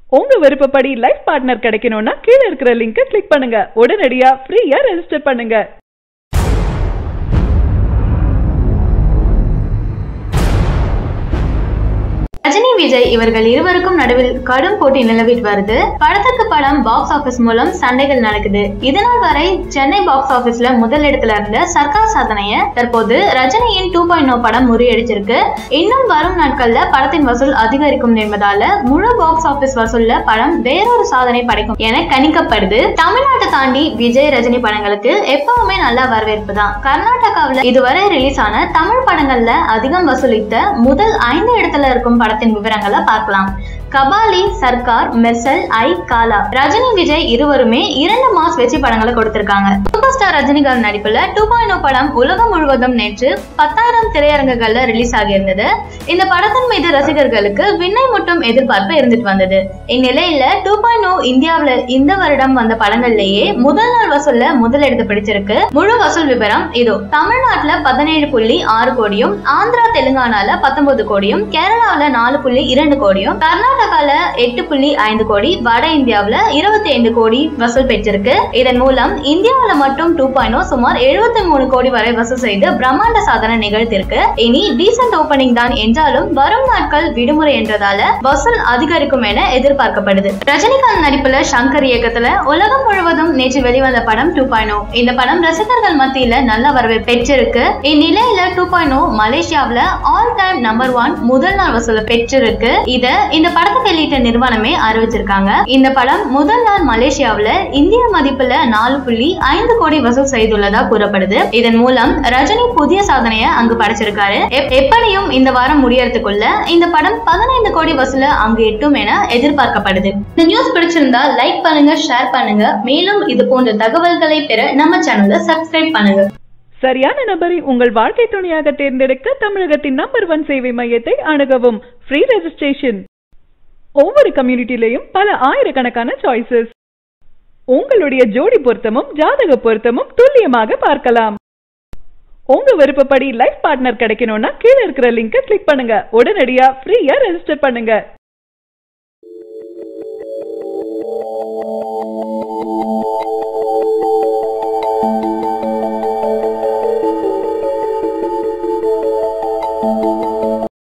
உங்க விருப்பப்படி life partner கிடைக்கணும்னா கீழ இருக்கிற லிங்கை கிளிக் பண்ணுங்க. உடனடியா ஃப்ரீயா ரெஜிஸ்டர் பண்ணுங்க. ரஜினி விஜய் இவர்கள் இருவருக்கும் நடுவில் கடும் போட்டி நிலவிட்டு வருது. படத்துக்கு படம் பாக்ஸ் ஆபீஸ் மூலம் சண்டைகள் நடக்குது. இதனால் வரை சென்னை பாக்ஸ் ஆபீஸ்ல முதலிடத்துல இருந்த சர்க்கார் சாதனைய தற்போது ரஜினியின் 2.0 படம் முறியடிச்சிருக்கு. இன்னும் வரும் நாட்கள்ல படத்தின் வசூல் அதிகரிக்கும் என்பதால முழு பாக்ஸ் ஆபீஸ் வசூல்ல படம் வேறொரு சாதனை படைக்கும் என கணிக்கப்படுது. தமிழ்நாட்டை தாண்டி விஜய் ரஜினி படங்களுக்கு எப்பவுமே நல்ல வரவேற்பு தான். கர்நாடகாவில் இதுவரை ரிலீஸ் ஆன தமிழ் படங்கள்ல அதிகம் வசூலித்த முதல் 5 இடத்துல இருக்கும் படத்தின் விவரங்களை பார்க்கலாம். கபாலி, சர்க்கார், மெர்சல், ஐ, காலா. ரஜினி விஜய் இருவருமே 2 மாஸ் வெற்றி படங்களை கொடுத்திருக்காங்க. சூப்பர் ஸ்டார் ரஜினிகாந்த் நடிப்புல 2.0 படம் உலகம் முழுவதும் நேற்று 10,000 திரையரங்குகள்ல ரிலீஸ் ஆகியிருந்தது. இந்த படத்தின் மீது ரசிகர்களுக்கு விண்ணை முட்டும் எதிர்பார்ப்பு இருந்துட்டு வந்தது. இந்நிலையில 2.0 இந்தியாவில இந்த வருடம் வந்த படங்கள்லயே முதல் நாள் வசூல்ல முதலிடத்தை பிடிச்சிருக்கு. முழு வசூல் விவரம் இதோ. தமிழ்நாட்டுல 17.6 கோடியும், ஆந்திரா தெலுங்கானால 19 கோடியும், கேரளாவில 4.2 கோடியும், கர்நாடகால 8.5 கோடி, வட இந்தியாவில 25 கோடி வசூல் பெற்றிருக்கு. இதன் மூலம் இந்தியாவில மட்டும் 2.0 சுமார் 73 கோடி வரை வசூல் செய்து பிரம்மாண்ட சாதனை நிகழ்த்திருக்கு. இனி டீசன்ட் ஓபனிங் தான் என்றாலும் வரும் நாட்கள் விடுமுறை என்றதால வசூல் அதிகரிக்கும் என எதிர்பார்க்கப்படுது. ரஜினிகாந்த் நடிப்புல சங்கர் இயக்கத்துல உலகம் முழுவதும் நேற்று வெளிவந்த படம் 2.0. இந்த படம் ரசிகர்கள் மத்தியில நல்ல வரவேற்பு பெற்றிருக்கு. இந்நிலையில 2.0 மலேசியாவில ஆல் டைம் நம்பர் 1 முதல் நாள் வசூல் பெற்றிருக்கு. இந்த படத்தை வெளியிட்ட நிறுவனமே அறிவிச்சிருக்காங்க. இந்த படம் முதல் நாள் மலேசியாவில இந்திய மதிப்புல 4.5 கோடி வசூல் செய்துள்ளதா கூறப்படுது. இதன் மூலம் ரஜினி புதிய சாதனையை அங்கு படைச்சிருக்காரு. எப்படியும் இந்த வாரம் முடியறதுக்குள்ள இந்த படம் 15 கோடி வசூல அங்கு எட்டும் என எதிர்பார்க்கப்படுது. இந்த நியூஸ் பிடிச்சிருந்தா லைக் பண்ணுங்க, ஷேர் பண்ணுங்க. மேலும் இது போன்ற தகவல்களை பெற நம்ம சேனலை சப்ஸ்கிரைப் பண்ணுங்க. சரியான நபரை உங்கள் வாழ்க்கை துணையாக தேர்ந்தெடுக்க தமிழகத்தின் நம்பர் 1 சேவை மையத்தை அணுகவும். Free registration. ஒவ்வொரு கம்யூனிட்டிலையும் பல ஆயிரக்கணக்கான சாய்ஸஸ். உங்களுடைய ஜோடி பொருத்தமும் ஜாதக பொருத்தமும் துல்லியமாக பார்க்கலாம். உங்க விருப்பப்படி லைஃப் பார்ட்னர் கிடைக்கணும்னா கீழ இருக்கிற லிங்கை கிளிக் பண்ணுங்க. உடனடியா ஃப்ரீயா ரெஜிஸ்டர் பண்ணுங்க.